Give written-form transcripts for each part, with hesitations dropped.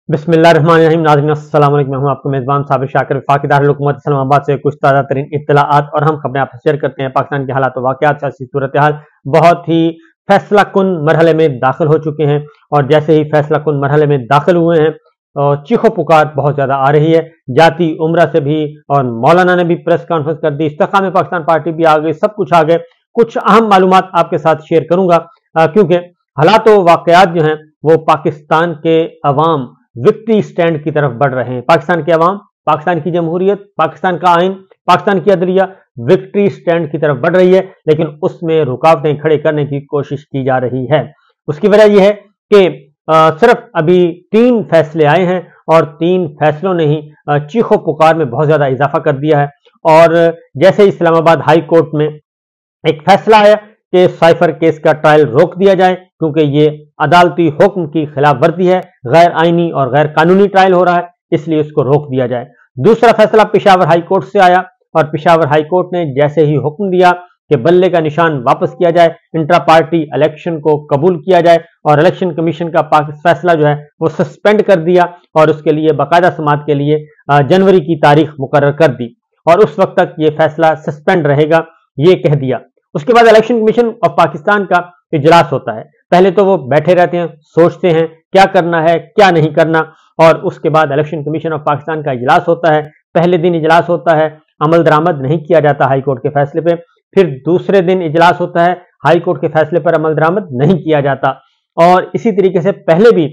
बिस्मिल्लाहिर्रहमानिर्रहीम। नाज़रीन अस्सलाम वालेकुम। मैं हूं आपको मेज़बान साबिर शाकिर वफाकी दारुल हुकूमत इस्लामाबाद से कुछ ताज़ा तरीन इत्तलाआत और हम खबरें आपसे शेयर करते हैं। पाकिस्तान के हालात वाक़यात सियासी सूरत हाल बहुत ही फैसला कुन मरहले में दाखिल हो चुके हैं और जैसे ही फैसला कुन मरहले में दाखिल हुए हैं चीखो पुकार बहुत ज़्यादा आ रही है। जाती उम्रा से भी और मौलाना ने भी प्रेस कॉन्फ्रेंस कर दी, इस्तेकाम पाकिस्तान पार्टी भी आ गई, सब कुछ आ गए। कुछ अहम मालूमात आपके साथ शेयर करूंगा क्योंकि हालात वाक़यात जो हैं वो पाकिस्तान के अवाम विक्ट्री स्टैंड की तरफ बढ़ रहे हैं। पाकिस्तान के अवाम, पाकिस्तान की जमहूरियत, पाकिस्तान का आइन, पाकिस्तान की अदलिया विक्ट्री स्टैंड की तरफ बढ़ रही है, लेकिन उसमें रुकावटें खड़े करने की कोशिश की जा रही है। उसकी वजह यह है कि सिर्फ अभी 3 फैसले आए हैं और 3 फैसलों ने ही चीखो पुकार में बहुत ज्यादा इजाफा कर दिया है। और जैसे इस्लामाबाद हाई कोर्ट में एक फैसला आया कि साइफर केस का ट्रायल रोक दिया जाए क्योंकि ये अदालती हुक्म की खिलाफ वर्जी है, गैर आईनी और गैर कानूनी ट्रायल हो रहा है, इसलिए उसको रोक दिया जाए। दूसरा फैसला पेशावर हाई कोर्ट से आया और पेशावर हाई कोर्ट ने जैसे ही हुक्म दिया कि बल्ले का निशान वापस किया जाए, इंट्रा पार्टी इलेक्शन को कबूल किया जाए और इलेक्शन कमीशन का फैसला जो है वो सस्पेंड कर दिया और उसके लिए बाकायदा समात के लिए जनवरी की तारीख मुकर्रर कर दी और उस वक्त तक ये फैसला सस्पेंड रहेगा, ये कह दिया। उसके बाद इलेक्शन कमीशन ऑफ पाकिस्तान का इजलास होता है। पहले तो वो बैठे रहते हैं, सोचते हैं क्या करना है क्या नहीं करना, और उसके बाद इलेक्शन कमीशन ऑफ पाकिस्तान का इजलास होता है। पहले दिन इजलास होता है, अमल दरामद नहीं किया जाता हाई कोर्ट के फैसले पे। फिर दूसरे दिन इजलास होता है, हाई कोर्ट के फैसले पर अमल दरामद नहीं किया जाता। और इसी तरीके से पहले भी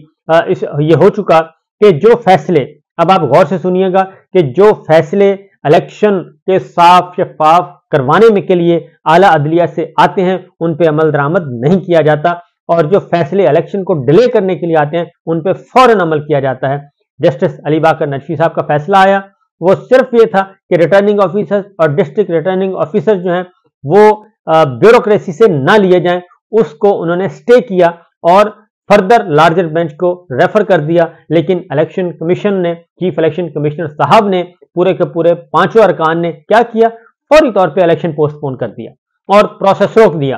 ये हो चुका कि जो फैसले, अब आप गौर से सुनिएगा, कि जो फैसले इलेक्शन के साफ शफाफ करवाने में के लिए आला अदलिया से आते हैं उन पे अमल दरामद नहीं किया जाता और जो फैसले इलेक्शन को डिले करने के लिए आते हैं उन पे फौरन अमल किया जाता है। जस्टिस अली बाकर नदवी साहब का फैसला आया, वो सिर्फ ये था कि रिटर्निंग ऑफिसर्स और डिस्ट्रिक्ट रिटर्निंग ऑफिसर्स जो हैं वो ब्यूरोक्रेसी से ना लिए जाएं, उसको उन्होंने स्टे किया और फर्दर लार्जर बेंच को रेफर कर दिया। लेकिन इलेक्शन कमीशन ने, चीफ इलेक्शन कमिश्नर साहब ने, पूरे के पूरे 5 अरकान ने क्या किया, फौरी तौर पे इलेक्शन पोस्टपोन कर दिया और प्रोसेस रोक दिया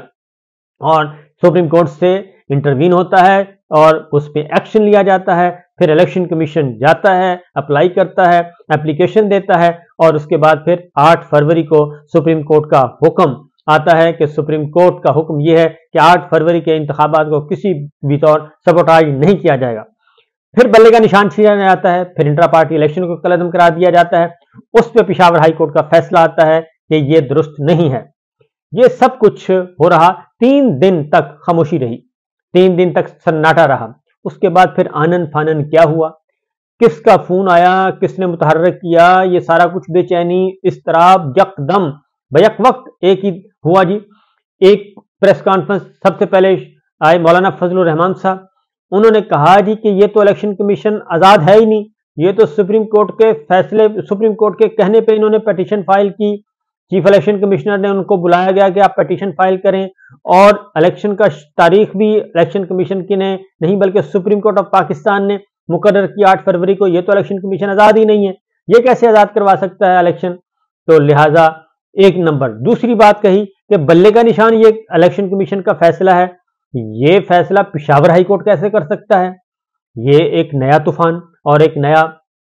और सुप्रीम कोर्ट से इंटरवीन होता है और उस पर एक्शन लिया जाता है। फिर इलेक्शन कमीशन जाता है, अप्लाई करता है, एप्लीकेशन देता है और उसके बाद फिर 8 फरवरी को सुप्रीम कोर्ट का हुक्म आता है कि सुप्रीम कोर्ट का हुक्म यह है कि 8 फरवरी के इंतखाबात को किसी भी तौर सबोटाज नहीं किया जाएगा। फिर बल्ले का निशान छीना जाता है, फिर इंट्रा पार्टी इलेक्शन को कलअदम करा दिया जाता है। उस पर पेशावर हाई कोर्ट का फैसला आता है कि यह दुरुस्त नहीं है। ये सब कुछ हो रहा, 3 दिन तक खामोशी रही, 3 दिन तक सन्नाटा रहा। उसके बाद फिर आनन फानन क्या हुआ, किसका फोन आया, किसने मुतहर्रिक किया, ये सारा कुछ बेचैनी, इस्तराब, यकदम बैक वक्त एक ही हुआ जी। एक प्रेस कॉन्फ्रेंस सबसे पहले आए मौलाना फजलुर रहमान साहब, उन्होंने कहा जी कि ये तो इलेक्शन कमीशन आजाद है ही नहीं, ये तो सुप्रीम कोर्ट के फैसले, सुप्रीम कोर्ट के कहने पे इन्होंने पिटीशन फाइल की। चीफ इलेक्शन कमिश्नर ने उनको बुलाया गया कि आप पिटीशन फाइल करें और इलेक्शन का तारीख भी इलेक्शन कमीशन की ने नहीं बल्कि सुप्रीम कोर्ट ऑफ पाकिस्तान ने मुकर्रर की 8 फरवरी को। ये तो इलेक्शन कमीशन आजाद ही नहीं है, ये कैसे आजाद करवा सकता है इलेक्शन। तो लिहाजा एक नंबर। दूसरी बात कही कि बल्ले का निशान ये इलेक्शन कमीशन का फैसला है, ये फैसला पेशावर हाई कोर्ट कैसे कर सकता है। ये एक नया तूफान और एक नया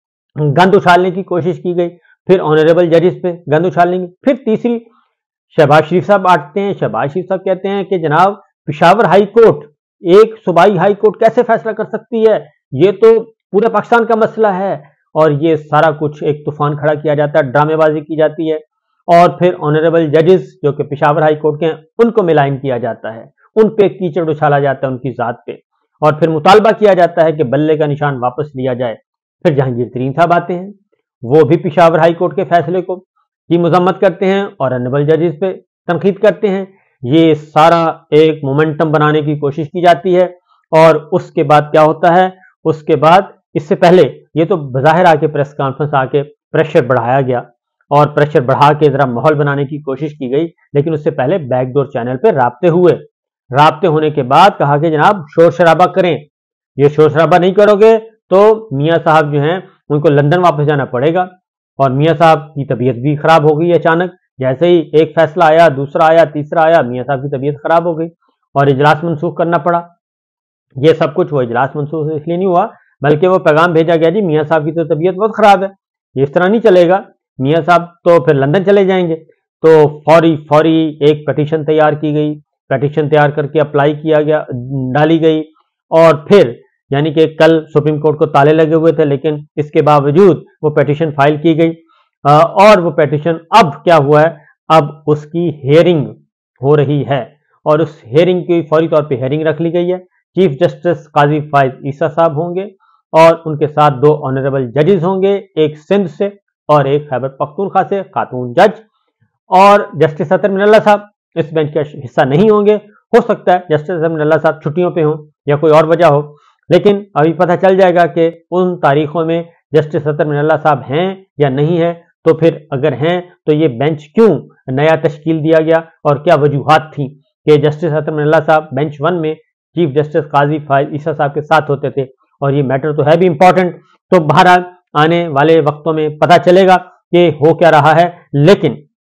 गंद उछालने की कोशिश की गई। फिर ऑनरेबल जजेस पे गंद उछालने की। फिर तीसरी, शहबाज शरीफ साहब आते हैं, शहबाज शरीफ साहब कहते हैं कि जनाब पेशावर हाई कोर्ट, एक सूबाई हाई कोर्ट कैसे फैसला कर सकती है, ये तो पूरे पाकिस्तान का मसला है। और ये सारा कुछ एक तूफान खड़ा किया जाता है, ड्रामेबाजी की जाती है और फिर ऑनरेबल जजेस जो कि पेशावर हाई कोर्ट के हैं उनको मिलाइन किया जाता है, उन पे कीचड़ उछाला जाता है उनकी जात पे और फिर मुतालबा किया जाता है कि बल्ले का निशान वापस लिया जाए। फिर जहांगीर तरीन साहब आते हैं, वो भी पेशावर हाई कोर्ट के फैसले को की मजम्मत करते हैं और ऑनरेबल जजेस पे तनकीद करते हैं। ये सारा एक मोमेंटम बनाने की कोशिश की जाती है और उसके बाद क्या होता है, उसके बाद इससे पहले ये तो बज़ाहिर आके प्रेस कॉन्फ्रेंस आके प्रेशर बढ़ाया गया और प्रेशर बढ़ा के जरा माहौल बनाने की कोशिश की गई, लेकिन उससे पहले बैकडोर चैनल पे राब्ते हुए। राब्ते होने के बाद कहा कि जनाब शोर शराबा करें, ये शोर शराबा नहीं करोगे तो मियाँ साहब जो हैं उनको लंदन वापस जाना पड़ेगा। और मियाँ साहब की तबीयत भी खराब हो गई अचानक, जैसे ही एक फैसला आया, दूसरा आया, तीसरा आया, मियाँ साहब की तबीयत खराब हो गई और इजलास मनसूख करना पड़ा। ये सब कुछ वो इजलास मनसूख इसलिए नहीं हुआ बल्कि वो पैगाम भेजा गया, जी मियाँ साहब की तो तबीयत बहुत खराब है, इस तरह नहीं चलेगा, मियाँ साहब तो फिर लंदन चले जाएंगे। तो फौरी फौरी एक पिटीशन तैयार की गई, पिटीशन तैयार करके अप्लाई किया गया, डाली गई, और फिर यानी कि कल सुप्रीम कोर्ट को ताले लगे हुए थे, लेकिन इसके बावजूद वो पिटीशन फाइल की गई, और वो पिटीशन अब क्या हुआ है, अब उसकी हेयरिंग हो रही है, और उस हेयरिंग की फौरी तौर पे हेयरिंग रख ली गई है। चीफ जस्टिस काजी फायज ईसा साहब होंगे और उनके साथ 2 ऑनरेबल जजेस होंगे, एक सिंध से और एक खैबर पख्तूनख्वा से खातून जज, और जस्टिस अतर मिनल्ला साहब इस बेंच का हिस्सा नहीं होंगे। हो सकता है जस्टिस अतर मिनल्ला साहब छुट्टियों पे हों या कोई और वजह हो, लेकिन अभी पता चल जाएगा कि उन तारीखों में जस्टिस अतर मिनल्ला साहब हैं या नहीं है। तो फिर अगर हैं तो ये बेंच क्यों नया तश्कील दिया गया और क्या वजूहात थी कि जस्टिस अतर मिनल्ला साहब बेंच 1 में चीफ जस्टिस काजी फायज ईसा साहब के साथ होते थे, और ये मैटर तो है भी इंपॉर्टेंट। तो बहरहाल आने वाले वक्तों में पता चलेगा कि हो क्या रहा है, लेकिन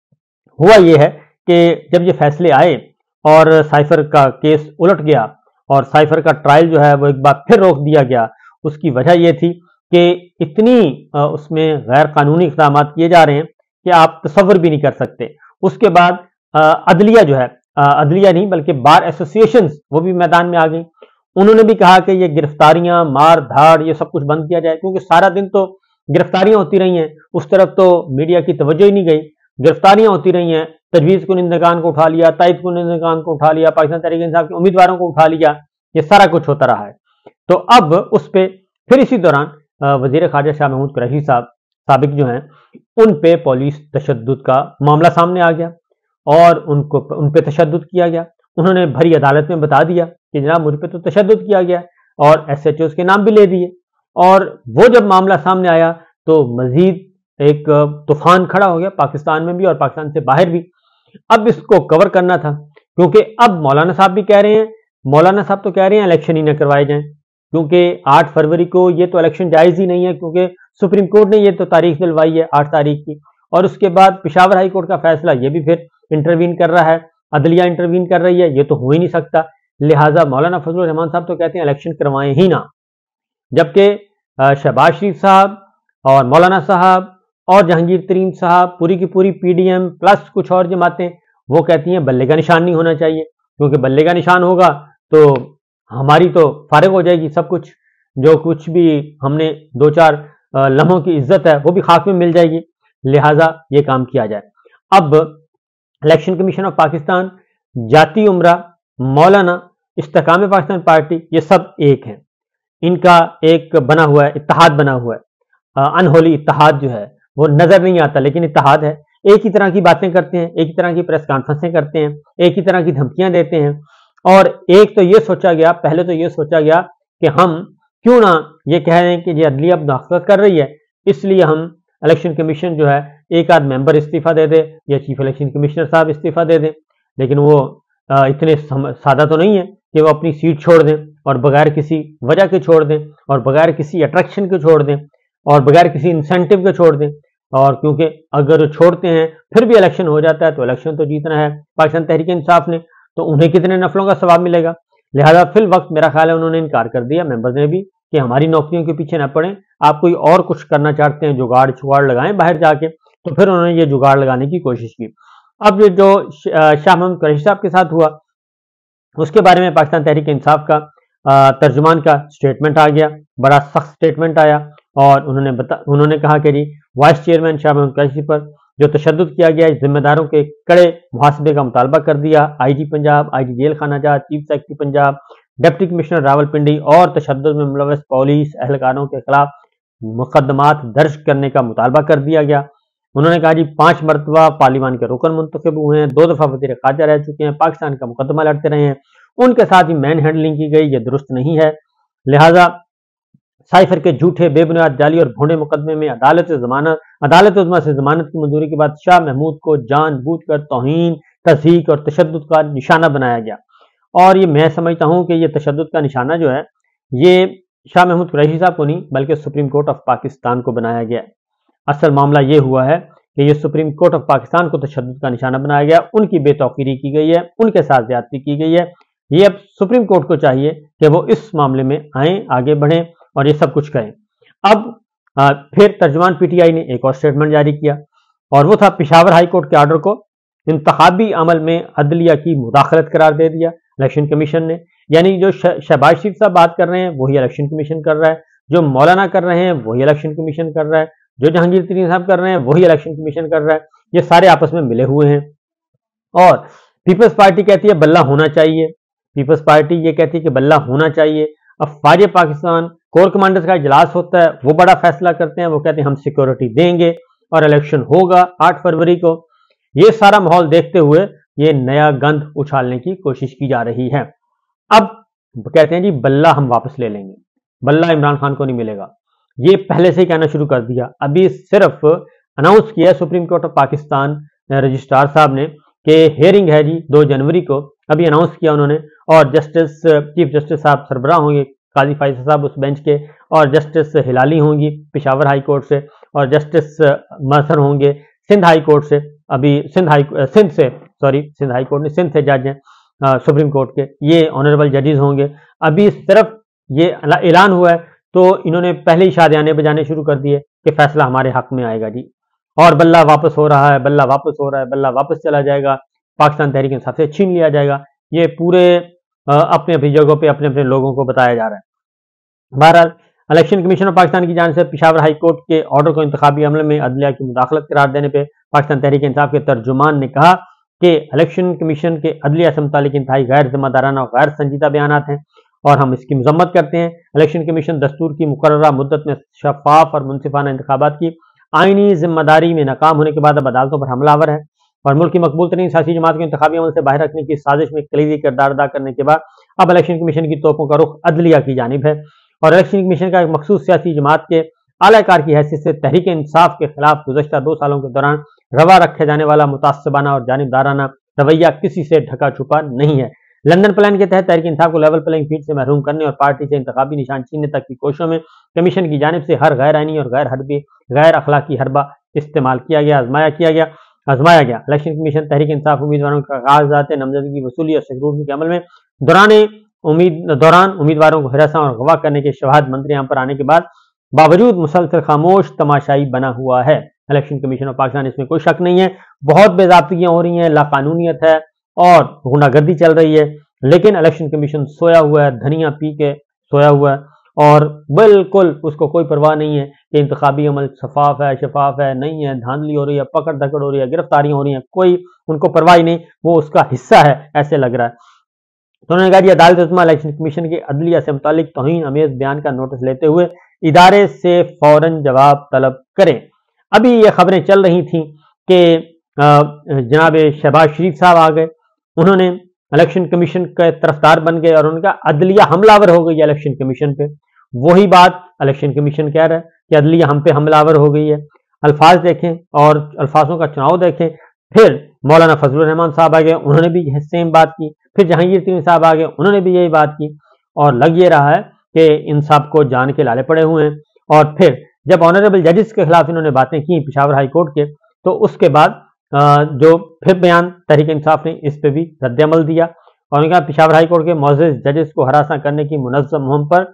हुआ ये है कि जब ये फैसले आए और साइफर का केस उलट गया और साइफर का ट्रायल जो है वो एक बार फिर रोक दिया गया, उसकी वजह ये थी कि इतनी उसमें गैर कानूनी इक़दाम किए जा रहे हैं कि आप तसव्वुर भी नहीं कर सकते। उसके बाद अदलिया जो है, अदलिया नहीं बल्कि बार एसोसिएशन वो भी मैदान में आ गई। उन्होंने भी कहा कि ये गिरफ्तारियां, मार धाड़, ये सब कुछ बंद किया जाए, क्योंकि सारा दिन तो गिरफ्तारियां होती रही हैं, उस तरफ तो मीडिया की तवज्जो ही नहीं गई। गिरफ्तारियां होती रही हैं, तजवीज़ कुनिंदगान को उठा लिया, ताइब कुनिंदगान को उठा लिया, पाकिस्तान तहरीक-ए-इंसाफ के उम्मीदवारों को उठा लिया, ये सारा कुछ होता रहा है। तो अब उस पर फिर इसी दौरान वजीर खारजा शाह महमूद कुरैशी साहब साबिक जो हैं, उन पे पुलिस तशद्दुद का मामला सामने आ गया और उन पे तशद्दुद किया गया। उन्होंने भरी अदालत में बता दिया कि जनाब मुझ पे तो तशद्दुद किया गया, और SHOs के नाम भी ले दिए। और वो जब मामला सामने आया तो मजीद एक तूफान खड़ा हो गया पाकिस्तान में भी और पाकिस्तान से बाहर भी। अब इसको कवर करना था, क्योंकि अब मौलाना साहब भी कह रहे हैं, मौलाना साहब तो कह रहे हैं इलेक्शन ही न करवाए जाएं, क्योंकि 8 फरवरी को ये तो इलेक्शन जायज़ ही नहीं है, क्योंकि सुप्रीम कोर्ट ने ये तो तारीख दिलवाई है 8 तारीख की, और उसके बाद पेशावर हाई कोर्ट का फैसला ये भी फिर इंटरवीन कर रहा है, अदलिया इंटरवीन कर रही है, ये तो हो ही नहीं सकता। लिहाजा मौलाना फजलुर रहमान साहब तो कहते हैं इलेक्शन करवाएं ही ना, जबकि शहबाज शरीफ साहब और मौलाना साहब और जहांगीर तरीन साहब, पूरी की पूरी PDM प्लस कुछ और जमातें, वो कहती हैं बल्ले का निशान नहीं होना चाहिए, क्योंकि बल्ले का निशान होगा तो हमारी तो फारिग हो जाएगी सब कुछ, जो कुछ भी हमने 2-4 लम्हों की इज्जत है वो भी खाक में मिल जाएगी। लिहाजा ये काम किया जाए। अब इलेक्शन कमीशन ऑफ पाकिस्तान, जाती उमरा, मौलाना, इस्तेकाम पाकिस्तान पार्टी, ये सब एक हैं, इनका एक बना हुआ है, इत्तेहाद बना हुआ है। अनहोली इत्तेहाद जो है वो नजर नहीं आता, लेकिन इत्तेहाद है। एक ही तरह की बातें करते हैं, एक ही तरह की प्रेस कॉन्फ्रेंसें करते हैं, एक ही तरह की धमकियां देते हैं। और एक तो ये सोचा गया, पहले तो ये सोचा गया कि हम क्यों ना ये कह रहे हैं कि ये अदलिया मुदाखलत कर रही है, इसलिए हम इलेक्शन कमीशन जो है एक आध मेंबर इस्तीफा दे दे या चीफ इलेक्शन कमिश्नर साहब इस्तीफा दे दें। लेकिन वो इतने सादा तो नहीं है कि वो अपनी सीट छोड़ दें और बगैर किसी वजह के छोड़ दें और बगैर किसी अट्रैक्शन के छोड़ दें और बगैर किसी इंसेंटिव के छोड़ दें। और क्योंकि अगर छोड़ते हैं फिर भी इलेक्शन हो जाता है तो इलेक्शन तो जीतना है पाकिस्तान तहरीक इंसाफ ने, तो उन्हें कितने नफलों का सवाब मिलेगा। लिहाजा फिल वक्त मेरा ख्याल है उन्होंने इनकार कर दिया, मेंबर्स ने भी, कि हमारी नौकरियों के पीछे न पड़े, आप कोई और कुछ करना चाहते हैं, जुगाड़ छुगाड़ लगाएं बाहर जाके। तो फिर उन्होंने ये जुगाड़ लगाने की कोशिश की। अब ये जो शाह महमूद कुरैशी साहब के साथ हुआ उसके बारे में पाकिस्तान तहरीक इंसाफ का तर्जुमान का स्टेटमेंट आ गया, बड़ा सख्त स्टेटमेंट आया और उन्होंने कहा कि जी वाइस चेयरमैन शाह महमूद कुरैशी पर जो तशद्दुद किया गया, जिम्मेदारों के कड़े मुहासबे का मुतालबा कर दिया। IG पंजाब, IG जेल खाना जात, chief secretary Punjab, deputy commissioner Rawalpindi और तशद्दुद में मुलव्वस पुलिस एहलकारों के खिलाफ मुकदमात दर्ज करने का मुतालबा कर दिया गया। उन्होंने कहा जी 5 मरतबा पार्लियामान के रुकन मुंतखब हुए हैं, 2 दफा वज़ीर ख़ारजा रह चुके हैं, पाकिस्तान का मुकदमा लड़ते रहे हैं, उनके साथ ही मैन हैंडलिंग की गई, ये दुरुस्त नहीं है। लिहाजा साइफर के झूठे, बेबुनियाद, जाली और भोंडे मुकदमे में अदालत उज़्मा से जमानत की मंजूरी के बाद शाह महमूद को जानबूझकर तौहीन, तज़हीक और तशद्दुद का निशाना बनाया गया। और ये मैं समझता हूँ कि ये तशद्दुद का निशाना जो है ये शाह महमूद कुरैशी साहब को नहीं बल्कि सुप्रीम कोर्ट ऑफ पाकिस्तान को बनाया गया है। असल मामला ये हुआ है कि ये सुप्रीम कोर्ट ऑफ पाकिस्तान को तशद्दुद का निशाना बनाया गया, उनकी बेतौकीरी की गई है, उनके साथ ज्यादती की गई है। ये अब सुप्रीम कोर्ट को चाहिए कि वो इस मामले में आए, आगे बढ़ें और ये सब कुछ करें। अब फिर तर्जुमान पीटीआई ने एक और स्टेटमेंट जारी किया और वो था पेशावर हाई कोर्ट के ऑर्डर को इंतखाबी अमल में अदलिया की मुदाखलत करार दे दिया इलेक्शन कमीशन ने। यानी जो शहबाज शरीफ साहब बात कर रहे हैं वही इलेक्शन कमीशन कर रहा है, जो मौलाना कर रहे हैं वही इलेक्शन कमीशन कर रहा है, जो जहांगीर तरीन साहब कर रहे हैं वही इलेक्शन कमीशन कर रहा है। ये सारे आपस में मिले हुए हैं। और पीपल्स पार्टी कहती है बल्ला होना चाहिए, पीपल्स पार्टी ये कहती है कि बल्ला होना चाहिए। अब फाज पाकिस्तान कोर कमांडर्स का इजलास होता है, वो बड़ा फैसला करते हैं, वो कहते हैं हम सिक्योरिटी देंगे और इलेक्शन होगा 8 फरवरी को। ये सारा माहौल देखते हुए ये नया गंद उछालने की कोशिश की जा रही है। अब कहते हैं जी बल्ला हम वापस ले लेंगे, बल्ला इमरान खान को नहीं मिलेगा। ये पहले से ही कहना शुरू कर दिया, अभी सिर्फ अनाउंस किया supreme court of Pakistan registrar साहब ने कि हेयरिंग है जी 2 जनवरी को, अभी अनाउंस किया उन्होंने। और जस्टिस चीफ जस्टिस साहब सरबराह होंगे काजी फैसल साहब उस बेंच के, और जस्टिस हिलाली होंगी पेशावर हाई कोर्ट से, और जस्टिस मसर होंगे सिंध हाई कोर्ट से। अभी सिंध हाई कोर्ट नहीं, सिंध से जज हैं सुप्रीम कोर्ट के, ये ऑनरेबल जजेस होंगे। अभी सिर्फ ये ऐलान हुआ है तो इन्होंने पहले ही शादियाने बजाने शुरू कर दिए कि फैसला हमारे हक में आएगा जी, और बल्ला वापस हो रहा है, बल्ला वापस हो रहा है, बल्ला वापस चला जाएगा, पाकिस्तान तहरीक इंसाफ से छीन लिया जाएगा। ये पूरे अपने अपनी जगहों पे अपने अपने लोगों को बताया जा रहा है। बहरहाल इलेक्शन कमीशन ऑफ पाकिस्तान की जानिब से पेशावर हाई कोर्ट के ऑर्डर को इंतखाबी अमल में अदलिया की मुदाखलत करार देने पर पाकिस्तान तहरीक इंसाफ के तर्जुमान ने कहा कि इलेक्शन कमीशन के अदलिया से मुतालिक इंतहाई गैर जिम्मेदाराना और गैर संजीदा बयानात हैं और हम इसकी मजम्मत करते हैं। इलेक्शन कमीशन दस्तूर की मुकर्ररा मुद्दत में शफाफ और मुनसिफाना इंतखाबात की आईनी जिम्मेदारी में नाकाम होने के बाद अब अदालतों पर हमलावर है और मुल्क की मकबूल तरीन सियासी जमात को इंतखाबी अमल से बाहर रखने की साजिश में कलीदी किरदार अदा करने के बाद अब इलेक्शन कमीशन की तोपों का रुख अदलिया की जानिब है और इलेक्शन कमीशन का एक मखसूस सियासी जमात के आलाकार की हैसियत से तहरीक इंसाफ के खिलाफ गुज़श्ता 2 सालों के दौरान रवा रखे जाने वाला मुतासबाना और जानिबदाराना रवैया किसी से ढका छुपा नहीं है। लंदन प्लान के तहत तहरीक इंसाफ को लेवल प्लेइंग फील्ड से महरूम करने और पार्टी से इंतखाबी निशान छीनने तक की कोशिशों में कमीशन की जानिब से हर गैर आईनी और गैर अखलाकी हरबा इस्तेमाल किया गया, आजमाया गया। इलेक्शन कमीशन तहरीक इंसाफ उम्मीदवारों का कागजात नामजदगी वसूली और सिक्योरिटी के अमल में दौरान उम्मीदवारों को हिरासत और गवाह करने के शवाहद मंत्री यहाँ पर आने के बाद बावजूद मुसलसल खामोश तमाशाई बना हुआ है इलेक्शन कमीशन ऑफ पाकिस्तान। इसमें कोई शक नहीं है, बहुत बेजाब्तियां हो रही हैं, लाकानूनियत है और गुंडागर्दी चल रही है, लेकिन इलेक्शन कमीशन सोया हुआ है, धनिया पी के सोया हुआ है और बिल्कुल उसको कोई परवाह नहीं है कि इंतखाबी अमल शफाफ है नहीं है, धांधली हो रही है, पकड़ धकड़ हो रही है, गिरफ्तारियां हो रही हैं, कोई उनको परवाह ही नहीं, वो उसका हिस्सा है ऐसे लग रहा है। तो उन्होंने कहा कि अदालत उस्मा इलेक्शन कमीशन के अदलिया से मुतालिक तौहीन अमेज बयान का नोटिस लेते हुए इदारे से फौरन जवाब तलब करें। अभी ये खबरें चल रही थी कि जनाब शहबाज शरीफ साहब आ गए, उन्होंने इलेक्शन कमीशन के तरफदार बन गए और उनका अदलिया हमलावर हो गई है इलेक्शन कमीशन पे। वही बात इलेक्शन कमीशन कह रहा है कि अदलिया हम पे हमलावर हो गई है। अल्फाज देखें और अल्फाजों का चुनाव देखें। फिर मौलाना फजलुर रहमान साहब आ गए, उन्होंने भी सेम बात की। फिर जहांगीर तरीन साहब आ गए, उन्होंने भी यही बात की और लग ये रहा है कि इन सब को जान के लाले पड़े हुए हैं। और फिर जब ऑनरेबल जजेस के खिलाफ इन्होंने बातें की पेशावर हाई कोर्ट के, तो उसके बाद जो फिर बयान तहरीक इंसाफ ने इस पे भी रद्द-ए-अमल दिया और उन्होंने कहा पेशावर हाई कोर्ट के मौजूद जजेस को हरासा करने की मुनज़्ज़म मुहिम पर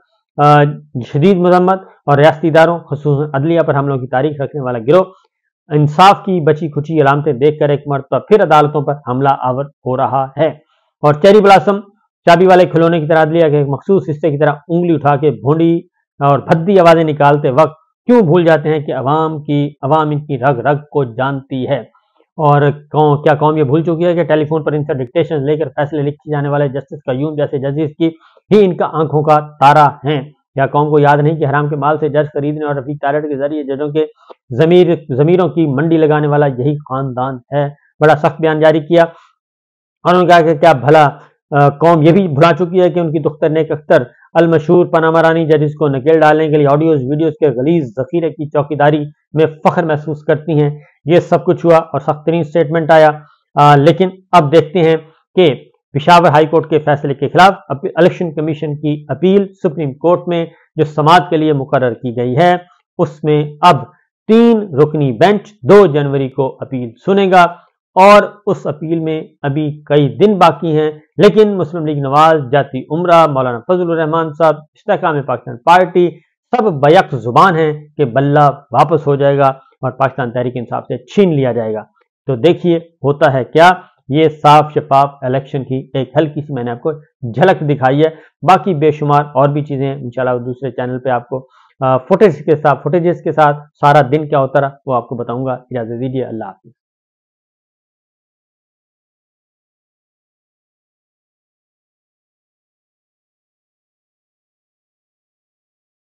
शदीद मजम्मत और रियासती इदारों खुसूसन अदलिया पर हमलों की तारीख रखने वाला गिरोह इंसाफ की बची खुची अलामतें देखकर एक मरतबा फिर अदालतों पर हमला आवर हो रहा है। और चेरी ब्लॉसम चाबी वाले खिलौने की तरह अदलिया के एक मखसूस हिस्से की तरह उंगली उठा के भोंडी और भद्दी आवाजें निकालते वक्त क्यों भूल जाते हैं कि अवाम इनकी रग रग को जानती है। और क्या कौम ये भूल चुकी है कि टेलीफोन पर इनसे डिक्टेशन लेकर फैसले लिखे जाने वाले जस्टिस कयूम जैसे जजेस की ही इनका आंखों का तारा है। क्या कौम को याद नहीं कि हराम के माल से जज खरीदने और रफीक टारट के जरिए जजों के जमीरों की मंडी लगाने वाला यही खानदान है। बड़ा सख्त बयान जारी किया और उन्होंने कहा कि क्या भला कौम ये भी भुला चुकी है कि उनकी दुख्तर नेक अख्तर अल मशहूर पनामा रानी जजेस को नकेल डालने के लिए ऑडियोज वीडियोज के गलीज जखीरे की चौकीदारी में फख्र महसूस करती हैं। ये सब कुछ हुआ और सख्त तरीन स्टेटमेंट आया। लेकिन अब देखते हैं कि पेशावर हाई कोर्ट के फैसले के खिलाफ इलेक्शन कमीशन की अपील सुप्रीम कोर्ट में जो समाअत के लिए मुकर्रर की गई है, उसमें अब 3 रुकनी बेंच 2 जनवरी को अपील सुनेगा और उस अपील में अभी कई दिन बाकी हैं। लेकिन मुस्लिम लीग नवाज, जाती उमरा, मौलाना फजलुर रहमान साहब, इस्तेहकाम पाकिस्तान पार्टी, सब बैक जुबान है कि बल्ला वापस हो जाएगा और पाकिस्तान तहरीक इंसाफ से छीन लिया जाएगा। तो देखिए होता है क्या। ये साफ शफाफ इलेक्शन की एक हल्की सी मैंने आपको झलक दिखाई है। बाकी बेशुमार और भी चीजें इंशाल्लाह दूसरे चैनल पे आपको फुटेजेस के साथ सारा दिन क्या होता रहा वो आपको बताऊंगा। इजाजत दीजिए, अल्लाह हाफिज।